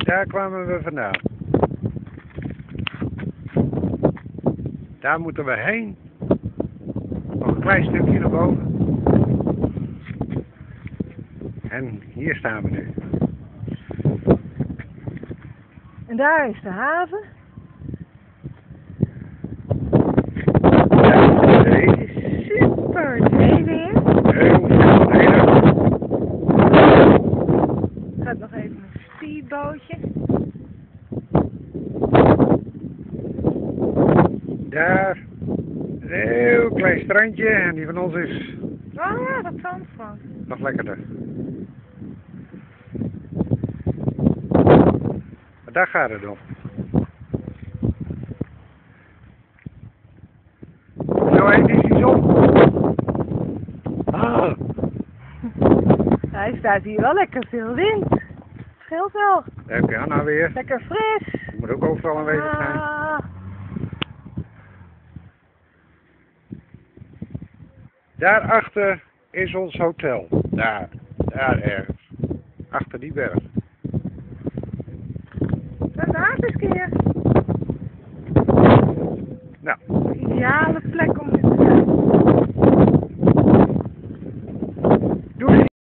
Daar kwamen we vandaan. Daar moeten we heen. Nog een klein stukje naar boven. En hier staan we nu. En daar is de haven. Daar is de zee. Het is super zee weer. Heel veel heden. Er gaat nog even een speedbootje. Daar. Een heel klein strandje. En die van ons is Oh ja, dat zand van. nog lekkerder. Maar daar gaat het om. Zo heet is die zon. Ah. Hij staat hier wel lekker veel wind. Scheelt wel. Daar heb je Anna weer. Lekker fris. Die moet ook overal aanwezig zijn. Ah. Daarachter is ons hotel. Daar ergens. Achter die berg. Een waterskeer. Nou, Ideale plek om dit te doen.